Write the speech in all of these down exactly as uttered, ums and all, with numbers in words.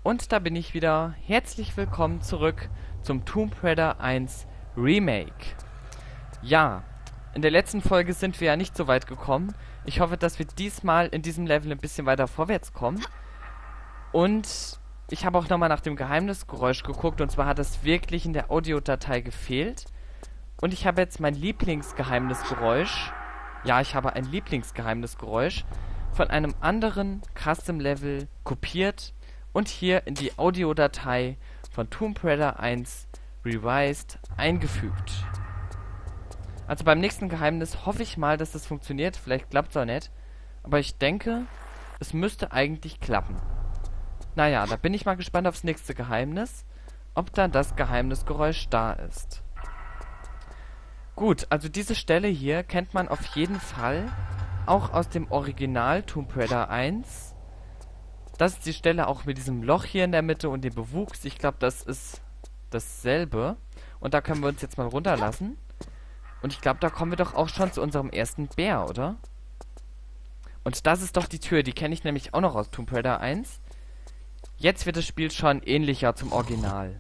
Und da bin ich wieder. Herzlich willkommen zurück zum Tomb Raider eins Remake. Ja, in der letzten Folge sind wir ja nicht so weit gekommen. Ich hoffe, dass wir diesmal in diesem Level ein bisschen weiter vorwärts kommen. Und ich habe auch nochmal nach dem Geheimnisgeräusch geguckt. Und zwar hat es wirklich in der Audiodatei gefehlt. Und ich habe jetzt mein Lieblingsgeheimnisgeräusch. Ja, ich habe ein Lieblingsgeheimnisgeräusch von einem anderen Custom-Level kopiert und hier in die Audiodatei von Tomb Raider eins Revised eingefügt. Also beim nächsten Geheimnis hoffe ich mal, dass das funktioniert. Vielleicht klappt es auch nicht. Aber ich denke, es müsste eigentlich klappen. Naja, da bin ich mal gespannt aufs nächste Geheimnis, ob dann das Geheimnisgeräusch da ist. Gut, also diese Stelle hier kennt man auf jeden Fall auch aus dem Original Tomb Raider eins. Das ist die Stelle auch mit diesem Loch hier in der Mitte und dem Bewuchs. Ich glaube, das ist dasselbe. Und da können wir uns jetzt mal runterlassen. Und ich glaube, da kommen wir doch auch schon zu unserem ersten Bär, oder? Und das ist doch die Tür. Die kenne ich nämlich auch noch aus Tomb Raider eins. Jetzt wird das Spiel schon ähnlicher zum Original.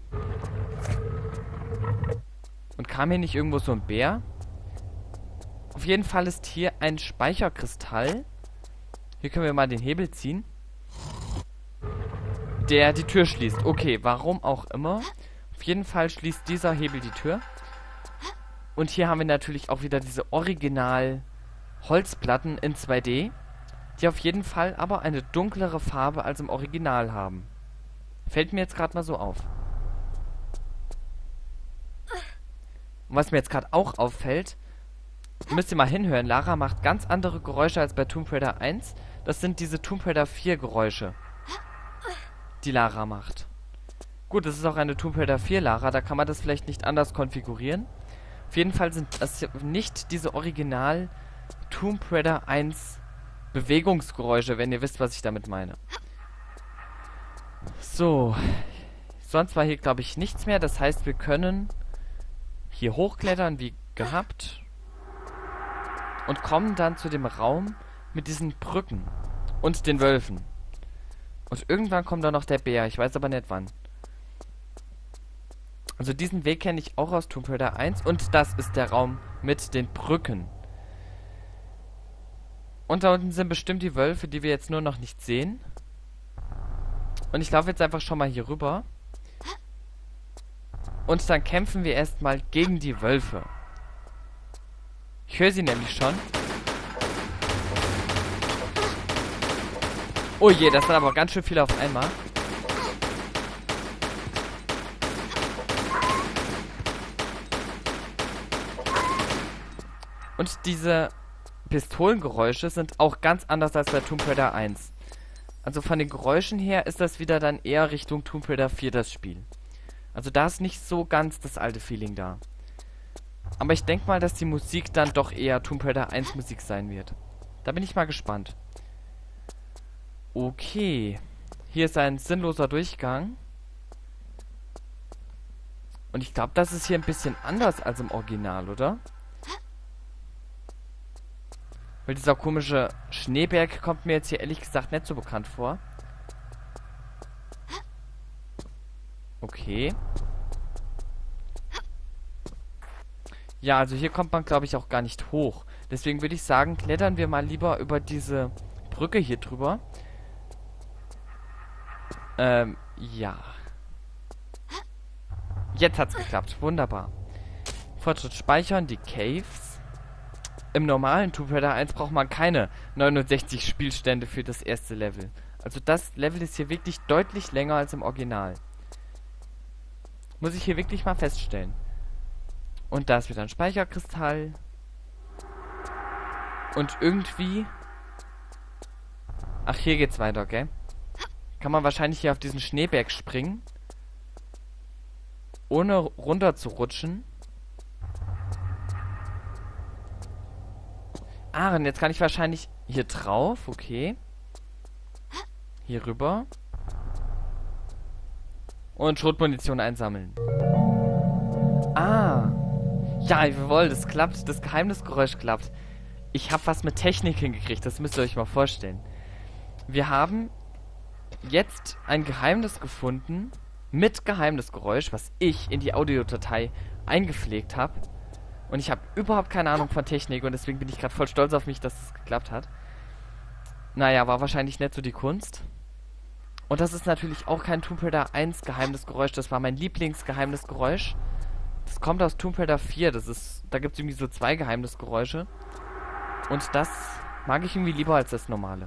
Und kam hier nicht irgendwo so ein Bär? Auf jeden Fall ist hier ein Speicherkristall. Hier können wir mal den Hebel ziehen. Der die Tür schließt. Okay, warum auch immer. Auf jeden Fall schließt dieser Hebel die Tür. Und hier haben wir natürlich auch wieder diese Original Holzplatten in zwei D. Die auf jeden Fall aber eine dunklere Farbe als im Original haben. Fällt mir jetzt gerade mal so auf. Und was mir jetzt gerade auch auffällt, müsst ihr mal hinhören, Lara macht ganz andere Geräusche als bei Tomb Raider eins. Das sind diese Tomb Raider vier Geräusche, die Lara macht. Gut, das ist auch eine Tomb Raider vier Lara, da kann man das vielleicht nicht anders konfigurieren. Auf jeden Fall sind das nicht diese Original Tomb Raider eins Bewegungsgeräusche, wenn ihr wisst, was ich damit meine. So, sonst war hier, glaube ich, nichts mehr. Das heißt, wir können hier hochklettern, wie gehabt. Und kommen dann zu dem Raum mit diesen Brücken und den Wölfen. Und irgendwann kommt da noch der Bär. Ich weiß aber nicht wann. Also diesen Weg kenne ich auch aus Tomb Raider eins. Und das ist der Raum mit den Brücken. Und da unten sind bestimmt die Wölfe, die wir jetzt nur noch nicht sehen. Und ich laufe jetzt einfach schon mal hier rüber. Und dann kämpfen wir erstmal gegen die Wölfe. Ich höre sie nämlich schon. Oh je, das sind aber ganz schön viele auf einmal. Und diese Pistolengeräusche sind auch ganz anders als bei Tomb Raider eins. Also von den Geräuschen her ist das wieder dann eher Richtung Tomb Raider vier das Spiel. Also da ist nicht so ganz das alte Feeling da. Aber ich denke mal, dass die Musik dann doch eher Tomb Raider eins Musik sein wird. Da bin ich mal gespannt. Okay. Hier ist ein sinnloser Durchgang. Und ich glaube, das ist hier ein bisschen anders als im Original, oder? Weil dieser komische Schneeberg kommt mir jetzt hier ehrlich gesagt nicht so bekannt vor. Okay. Ja, also hier kommt man, glaube ich, auch gar nicht hoch. Deswegen würde ich sagen, klettern wir mal lieber über diese Brücke hier drüber. Ähm, ja. Jetzt hat's geklappt. Wunderbar. Fortschritt speichern, die Caves. Im normalen Tomb Raider eins braucht man keine neunundsechzig Spielstände für das erste Level. Also das Level ist hier wirklich deutlich länger als im Original. Muss ich hier wirklich mal feststellen. Und da ist wieder ein Speicherkristall. Und irgendwie... Ach, hier geht's weiter, gell? Kann man wahrscheinlich hier auf diesen Schneeberg springen. Ohne runter zu rutschen. Ah, und jetzt kann ich wahrscheinlich hier drauf. Okay. Hier rüber. Und Schrotmunition einsammeln. Ah. Ja, jawohl, das klappt. Das Geheimnisgeräusch klappt. Ich habe was mit Technik hingekriegt. Das müsst ihr euch mal vorstellen. Wir haben jetzt ein Geheimnis gefunden mit Geheimnisgeräusch, was ich in die Audiodatei eingepflegt habe. Und ich habe überhaupt keine Ahnung von Technik und deswegen bin ich gerade voll stolz auf mich, dass es geklappt hat. Naja, war wahrscheinlich nicht so die Kunst. Und das ist natürlich auch kein Tomb Raider eins Geheimnisgeräusch, das war mein Lieblingsgeheimnisgeräusch. Das kommt aus Tomb Raider vier, das ist, da gibt es irgendwie so zwei Geheimnisgeräusche. Und das mag ich irgendwie lieber als das normale.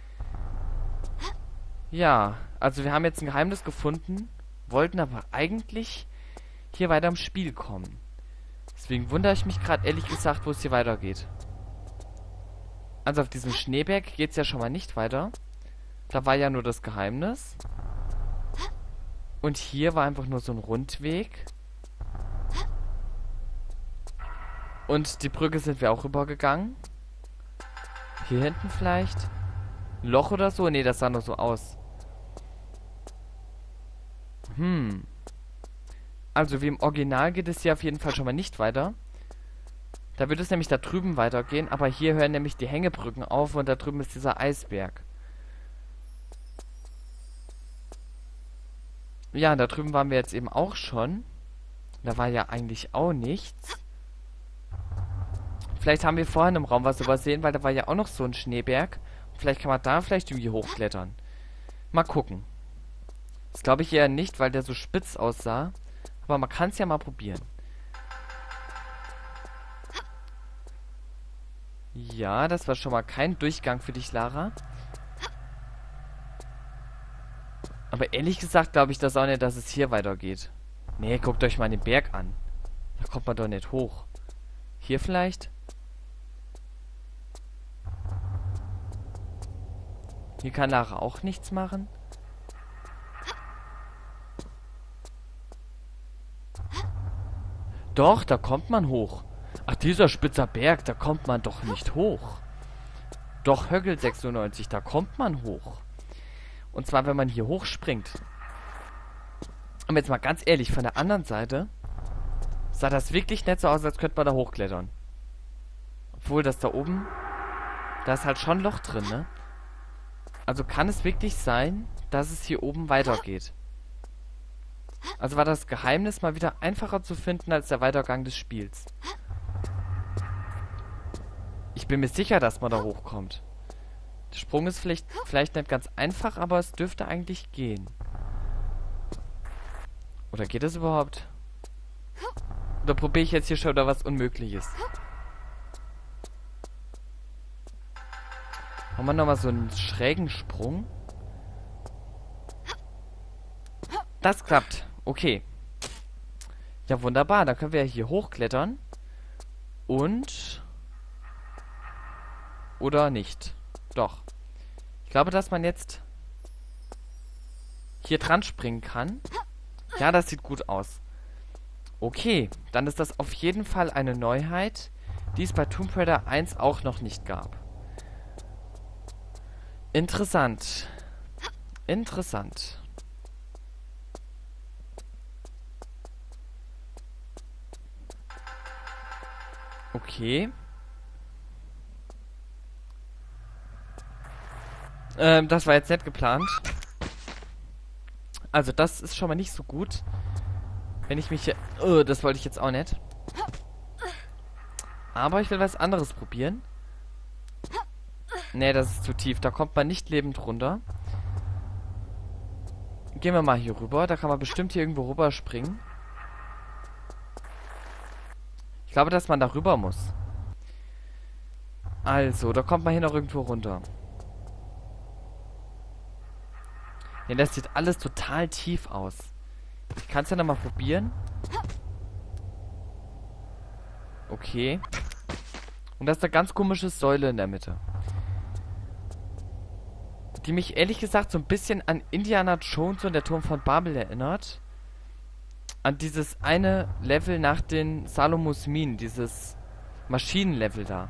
Ja, also wir haben jetzt ein Geheimnis gefunden, wollten aber eigentlich hier weiter im Spiel kommen. Deswegen wundere ich mich gerade ehrlich gesagt, wo es hier weitergeht. Also auf diesem Schneeberg geht es ja schon mal nicht weiter. Da war ja nur das Geheimnis. Und hier war einfach nur so ein Rundweg. Und die Brücke sind wir auch rübergegangen. Hier hinten vielleicht. Ein Loch oder so? Ne, das sah nur so aus. Hm. Also wie im Original geht es hier auf jeden Fall schon mal nicht weiter. Da wird es nämlich da drüben weitergehen. Aber hier hören nämlich die Hängebrücken auf. Und da drüben ist dieser Eisberg. Ja, da drüben waren wir jetzt eben auch schon. Da war ja eigentlich auch nichts. Vielleicht haben wir vorhin im Raum was übersehen, weil da war ja auch noch so ein Schneeberg. Und vielleicht kann man da vielleicht irgendwie hochklettern. Mal gucken. Das glaube ich eher nicht, weil der so spitz aussah. Aber man kann es ja mal probieren. Ja, das war schon mal kein Durchgang für dich, Lara. Aber ehrlich gesagt glaube ich das auch nicht, dass es hier weitergeht. Nee, guckt euch mal den Berg an. Da kommt man doch nicht hoch. Hier vielleicht? Hier kann Lara auch nichts machen. Doch, da kommt man hoch. Ach, dieser spitzer Berg, da kommt man doch nicht hoch. Doch, Höggel sechsundneunzig, da kommt man hoch. Und zwar, wenn man hier hochspringt. Und jetzt mal ganz ehrlich, von der anderen Seite sah das wirklich nicht so aus, als könnte man da hochklettern. Obwohl das da oben, da ist halt schon ein Loch drin, ne? Also kann es wirklich sein, dass es hier oben weitergeht. Also war das Geheimnis mal wieder einfacher zu finden als der Weitergang des Spiels. Ich bin mir sicher, dass man da hochkommt. Der Sprung ist vielleicht, vielleicht nicht ganz einfach, aber es dürfte eigentlich gehen. Oder geht das überhaupt? Oder probiere ich jetzt hier schon wieder was Unmögliches? Machen wir nochmal so einen schrägen Sprung. Das klappt. Okay. Ja, wunderbar. Dann können wir ja hier hochklettern. Und... Oder nicht. Doch. Ich glaube, dass man jetzt hier dran springen kann. Ja, das sieht gut aus. Okay, dann ist das auf jeden Fall eine Neuheit, die es bei Tomb Raider eins auch noch nicht gab. Interessant. Interessant. Okay. Ähm, das war jetzt nicht geplant. Also das ist schon mal nicht so gut. Wenn ich mich hier... Oh, das wollte ich jetzt auch nicht. Aber ich will was anderes probieren. Nee, das ist zu tief. Da kommt man nicht lebend runter. Gehen wir mal hier rüber. Da kann man bestimmt hier irgendwo rüber springen. Ich glaube, dass man da rüber muss. Also, da kommt man hier noch irgendwo runter. Ja, das sieht alles total tief aus. Ich kann es ja nochmal probieren. Okay. Und da ist eine ganz komische Säule in der Mitte. Die mich ehrlich gesagt so ein bisschen an Indiana Jones und der Turm von Babel erinnert. An dieses eine Level nach den Salomos Minen. Dieses Maschinenlevel da.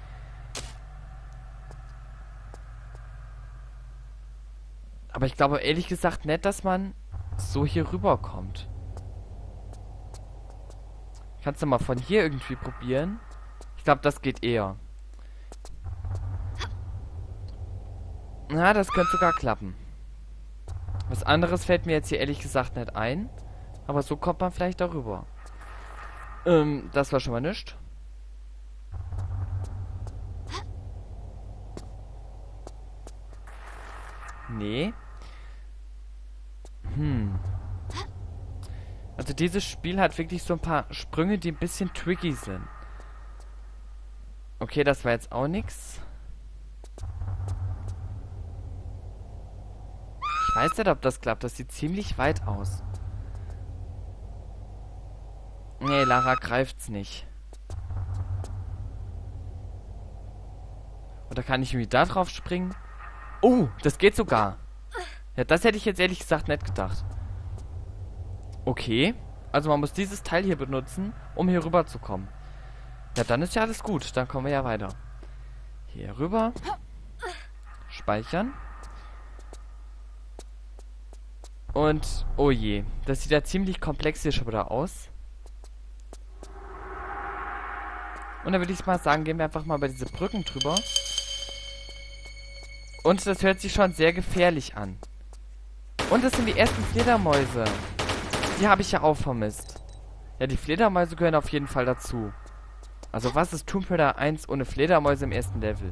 Aber ich glaube ehrlich gesagt nicht, dass man so hier rüberkommt. Kannst du mal von hier irgendwie probieren? Ich glaube, das geht eher. Na, das könnte sogar klappen. Was anderes fällt mir jetzt hier ehrlich gesagt nicht ein. Aber so kommt man vielleicht darüber. Ähm, das war schon mal nichts. Nee. Hm. Also dieses Spiel hat wirklich so ein paar Sprünge, die ein bisschen tricky sind. Okay, das war jetzt auch nix. Ich weiß nicht, ob das klappt. Das sieht ziemlich weit aus. Nee, Lara greift's nicht. Oder kann ich irgendwie da drauf springen? Oh, das geht sogar. Ja, das hätte ich jetzt ehrlich gesagt nicht gedacht. Okay. Also man muss dieses Teil hier benutzen, um hier rüber zu kommen. Ja, dann ist ja alles gut. Dann kommen wir ja weiter. Hier rüber. Speichern. Und, oh je. Das sieht ja ziemlich komplex hier schon wieder aus. Und dann würde ich mal sagen, gehen wir einfach mal über diese Brücken drüber. Und das hört sich schon sehr gefährlich an. Und das sind die ersten Fledermäuse. Die habe ich ja auch vermisst. Ja, die Fledermäuse gehören auf jeden Fall dazu. Also was ist Tomb Raider eins ohne Fledermäuse im ersten Level?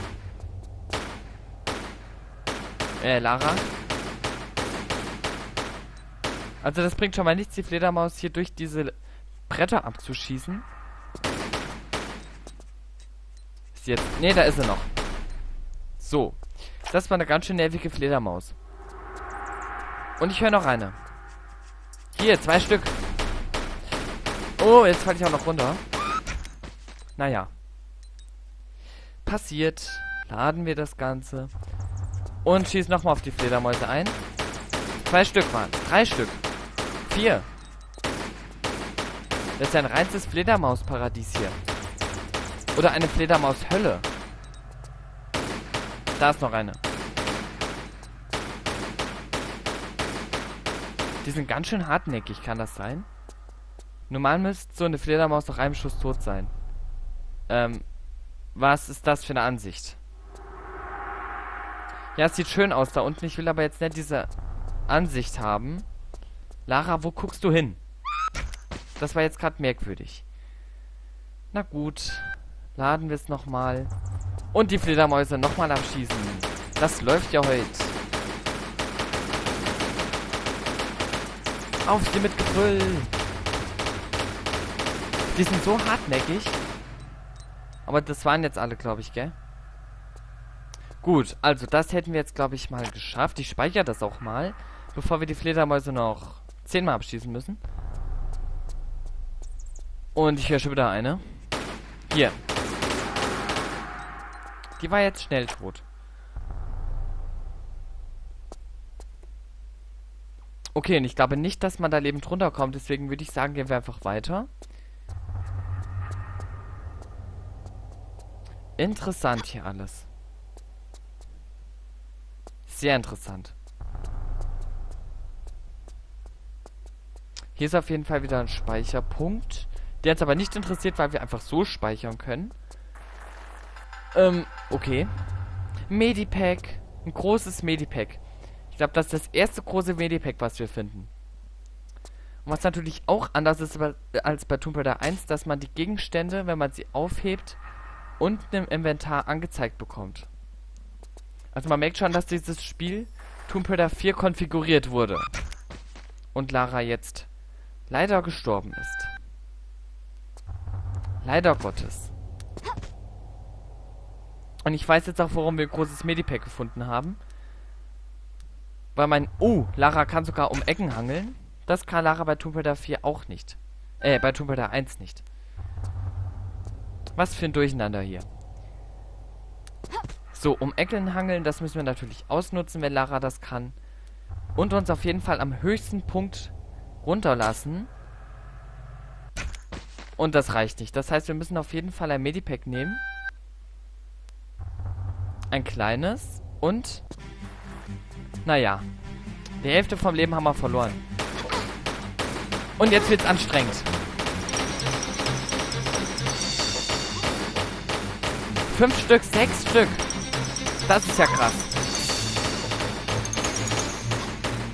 Äh, Lara? Also das bringt schon mal nichts, die Fledermaus hier durch diese Bretter abzuschießen. Ist jetzt... Nee, da ist sie noch. So. Das war eine ganz schön nervige Fledermaus. Und ich höre noch eine. Hier, zwei Stück. Oh, jetzt falle ich auch noch runter. Naja. Passiert. Laden wir das Ganze. Und schießen nochmal auf die Fledermäuse ein. Zwei Stück waren. Drei Stück. Vier. Das ist ja ein reines Fledermausparadies hier. Oder eine Fledermaushölle. Da ist noch eine. Die sind ganz schön hartnäckig, kann das sein? Normal müsste so eine Fledermaus nach einem Schuss tot sein. Ähm, was ist das für eine Ansicht? Ja, es sieht schön aus da unten. Ich will aber jetzt nicht diese Ansicht haben. Lara, wo guckst du hin? Das war jetzt gerade merkwürdig. Na gut. Laden wir es nochmal. Und die Fledermäuse nochmal abschießen. Das läuft ja heute. Auf sie mit Gebrüll. Die sind so hartnäckig. Aber das waren jetzt alle, glaube ich, gell? Gut, also das hätten wir jetzt, glaube ich, mal geschafft. Ich speichere das auch mal, bevor wir die Fledermäuse noch zehnmal abschießen müssen. Und ich höre schon wieder eine. Hier. Die war jetzt schnell tot. Okay, und ich glaube nicht, dass man da lebend runterkommt. Deswegen würde ich sagen, gehen wir einfach weiter. Interessant hier alles. Sehr interessant. Hier ist auf jeden Fall wieder ein Speicherpunkt. Der uns aber nicht interessiert, weil wir einfach so speichern können. Ähm, okay. Medipack. Ein großes Medipack. Ich glaube, das ist das erste große Medipack, was wir finden. Und was natürlich auch anders ist als bei Tomb Raider eins, dass man die Gegenstände, wenn man sie aufhebt, unten im Inventar angezeigt bekommt. Also man merkt schon, dass dieses Spiel Tomb Raider vier konfiguriert wurde. Und Lara jetzt leider gestorben ist. Leider Gottes. Und ich weiß jetzt auch, warum wir ein großes Medipack gefunden haben. Weil mein... Oh, Lara kann sogar um Ecken hangeln. Das kann Lara bei Tomb Raider vier auch nicht. Äh, bei Tomb Raider eins nicht. Was für ein Durcheinander hier. So, um Ecken hangeln, das müssen wir natürlich ausnutzen, wenn Lara das kann. Und uns auf jeden Fall am höchsten Punkt runterlassen. Und das reicht nicht. Das heißt, wir müssen auf jeden Fall ein Medipack nehmen. Ein kleines. Und... Naja. Die Hälfte vom Leben haben wir verloren. Und jetzt wird's anstrengend. Fünf Stück, sechs Stück. Das ist ja krass.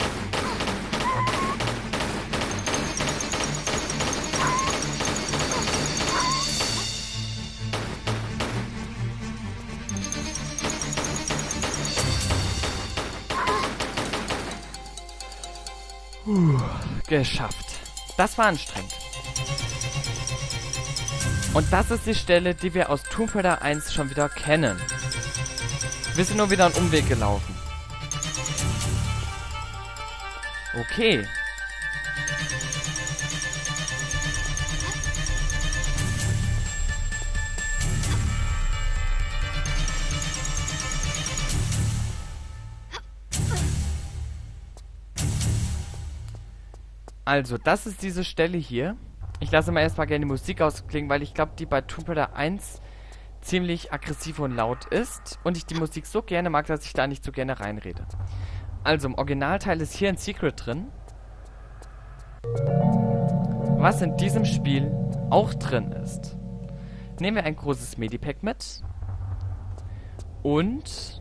Puh, geschafft. Das war anstrengend. Und das ist die Stelle, die wir aus Tomb Raider eins schon wieder kennen. Wir sind nur wieder einen Umweg gelaufen. Okay. Also, das ist diese Stelle hier. Ich lasse mal erstmal gerne die Musik ausklingen, weil ich glaube, die bei Tomb Raider eins ziemlich aggressiv und laut ist. Und ich die Musik so gerne mag, dass ich da nicht so gerne reinrede. Also, im Originalteil ist hier ein Secret drin. Was in diesem Spiel auch drin ist. Nehmen wir ein großes Medipack mit. Und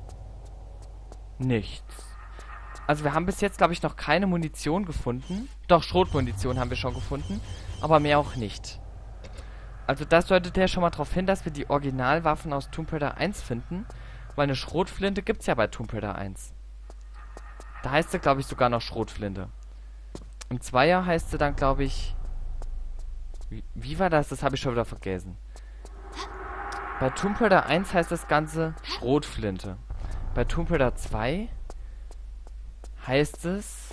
nichts. Also wir haben bis jetzt, glaube ich, noch keine Munition gefunden. Doch, Schrotmunition haben wir schon gefunden. Aber mehr auch nicht. Also das deutet ja schon mal darauf hin, dass wir die Originalwaffen aus Tomb Raider eins finden. Weil eine Schrotflinte gibt es ja bei Tomb Raider eins. Da heißt sie, glaube ich, sogar noch Schrotflinte. Im Zweier heißt sie dann, glaube ich... Wie, wie war das? Das habe ich schon wieder vergessen. Bei Tomb Raider eins heißt das Ganze Schrotflinte. Bei Tomb Raider zwei... heißt es...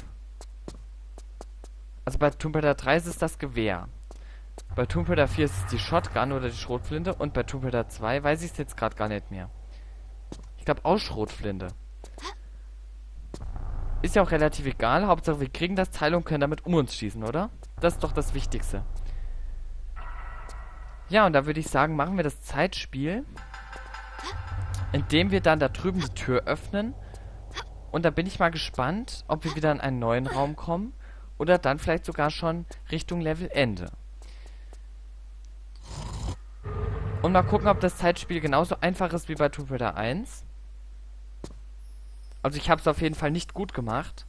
Also bei Tomb Raider drei ist es das Gewehr. Bei Tomb Raider vier ist es die Shotgun oder die Schrotflinte. Und bei Tomb Raider zwei weiß ich es jetzt gerade gar nicht mehr. Ich glaube auch Schrotflinte. Ist ja auch relativ egal. Hauptsache wir kriegen das Teil und können damit um uns schießen, oder? Das ist doch das Wichtigste. Ja, und da würde ich sagen, machen wir das Zeitspiel, indem wir dann da drüben die Tür öffnen. Und da bin ich mal gespannt, ob wir wieder in einen neuen Raum kommen oder dann vielleicht sogar schon Richtung Levelende. Und mal gucken, ob das Zeitspiel genauso einfach ist wie bei Tomb Raider eins. Also ich habe es auf jeden Fall nicht gut gemacht.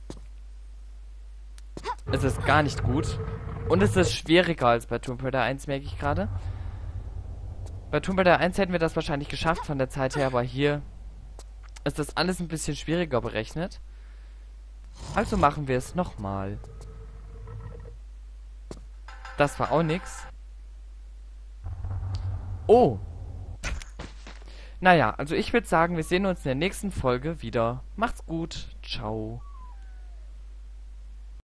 Es ist gar nicht gut. Und es ist schwieriger als bei Tomb Raider eins, merke ich gerade. Bei Tomb Raider eins hätten wir das wahrscheinlich geschafft von der Zeit her, aber hier... ist das alles ein bisschen schwieriger berechnet. Also machen wir es nochmal. Das war auch nix. Oh. Naja, also ich würde sagen, wir sehen uns in der nächsten Folge wieder. Macht's gut. Ciao.